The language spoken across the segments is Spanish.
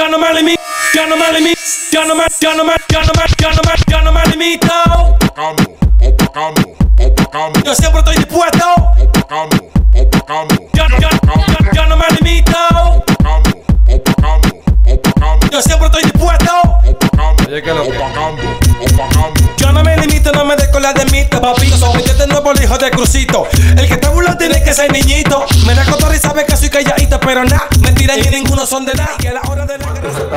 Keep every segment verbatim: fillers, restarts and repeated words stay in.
ya no me limito, ya no me limito, ya no me, ya no me, ya no me, ya no me, ya no me limito. Opacando, opacando, opacando. Yo siempre estoy dispuesto. Opacando, opacando. Ya, ya, ya, ya no me limito. Opacando, opacando, opacando. Yo siempre estoy dispuesto. Opacando, Oye, ¿qué es lo que? opacando, opacando. Yo no me limito, no me des con la de mito, papito. Soy yo de nuevo el hijo de Crucito. El que está burlando tiene que ser niñito. Me da cotorra y sabe que soy calladito, pero nada, mentira y ninguno son de nada. Que a la hora de la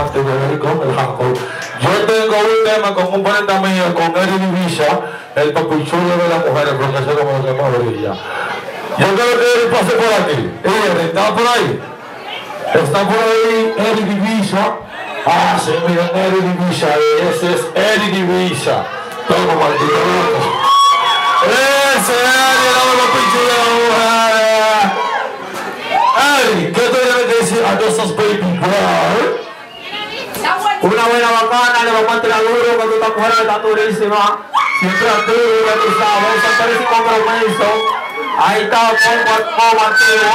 Yo tengo un tema con un paneta mío, con Eric Divisa, el papichulo de las mujeres, porque eso como lo que más brilla. Yo creo que Eric pase por aquí. Eric, ¿está por ahí? Está por ahí Eric Divisa. Ah, sí, miren, Eric Divisa, ese es Eric Divisa. Todo maldito loco. Ese es Eric, el papichulo de las mujeres. Eric, ¿qué tú tienes que decir a todos esos baby girls? Una buena bacana, le vamos a tirar duro cuando esta mujer está durísima. Siempre activo, ya tú sabes, se parece con compromiso. Ahí está, poco a poco activo.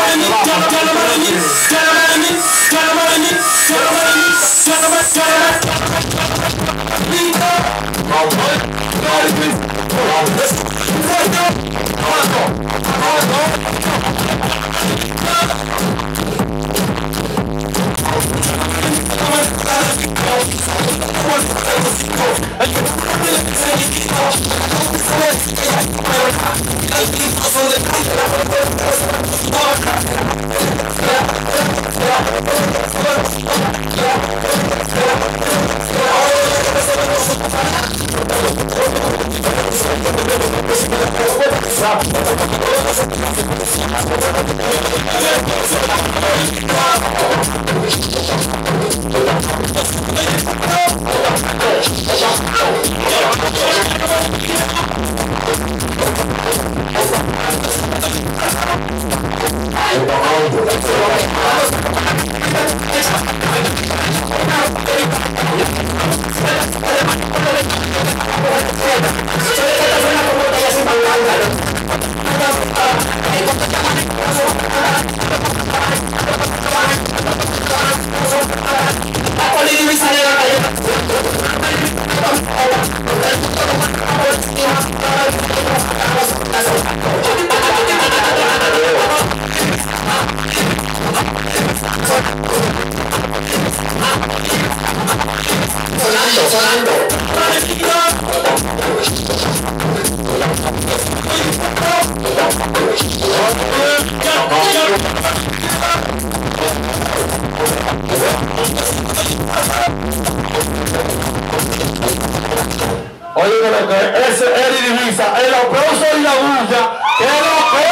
Oye, lo que ese Eric Divisa, el aplauso y la bulla, que lo que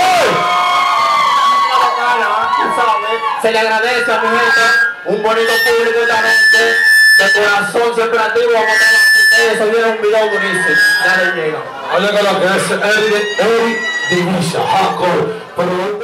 es. Se le agradece a mi gente, un bonito público esta noche, de corazón siempre activo, vamos a estar ustedes, se vieron un video buenísimo, ya le llega. Oye, que lo que es Eric Divisa, hardcore, pero